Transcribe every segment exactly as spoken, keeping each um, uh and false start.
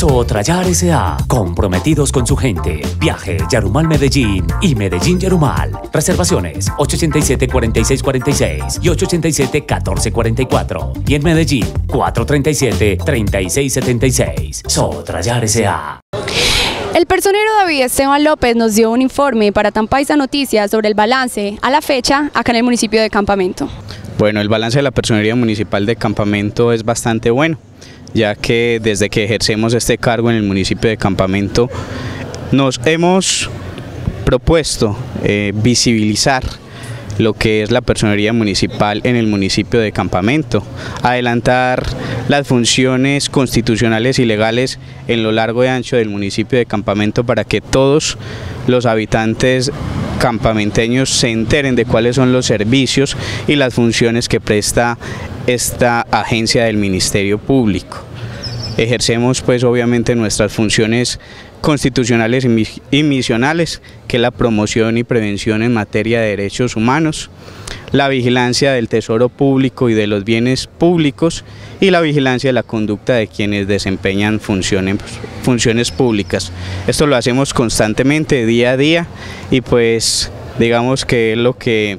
Sotrayar S A, comprometidos con su gente. Viaje Yarumal-Medellín y Medellín-Yarumal. Reservaciones ocho ocho siete, cuatro seis cuatro seis y ocho ocho siete, uno cuatro cuatro cuatro. Y en Medellín, cuatro tres siete, tres seis siete seis. Sotrayar S A. El personero David Esteban López nos dio un informe para Tampaisa Noticias sobre el balance a la fecha acá en el municipio de Campamento. Bueno, el balance de la Personería Municipal de Campamento es bastante bueno, ya que desde que ejercemos este cargo en el municipio de Campamento nos hemos propuesto eh, visibilizar lo que es la Personería Municipal en el municipio de Campamento, adelantar las funciones constitucionales y legales en lo largo y ancho del municipio de Campamento para que todos los habitantes campamenteños se enteren de cuáles son los servicios y las funciones que presta esta agencia del Ministerio Público. Ejercemos pues obviamente nuestras funciones constitucionales y misionales, que es la promoción y prevención en materia de derechos humanos, la vigilancia del tesoro público y de los bienes públicos y la vigilancia de la conducta de quienes desempeñan funciones, funciones públicas. Esto lo hacemos constantemente, día a día, y pues digamos que es lo que,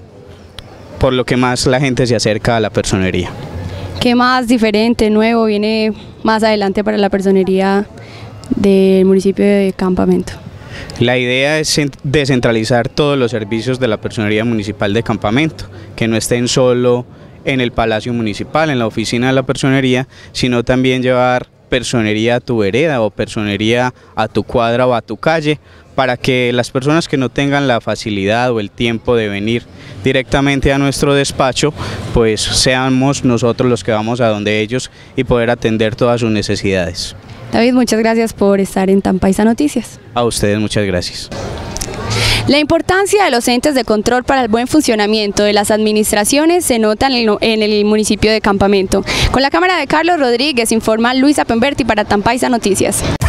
por lo que más la gente se acerca a la personería. ¿Qué más diferente, nuevo viene más adelante para la personería del municipio de Campamento? La idea es descentralizar todos los servicios de la Personería Municipal de Campamento, que no estén solo en el Palacio Municipal, en la oficina de la personería, sino también llevar personería a tu vereda o personería a tu cuadra o a tu calle, para que las personas que no tengan la facilidad o el tiempo de venir directamente a nuestro despacho, pues seamos nosotros los que vamos a donde ellos y poder atender todas sus necesidades. David, muchas gracias por estar en Tampaisa Noticias. A ustedes muchas gracias. La importancia de los entes de control para el buen funcionamiento de las administraciones se nota en el, en el municipio de Campamento. Con la cámara de Carlos Rodríguez informa Luisa Pemberti para Tampaisa Noticias.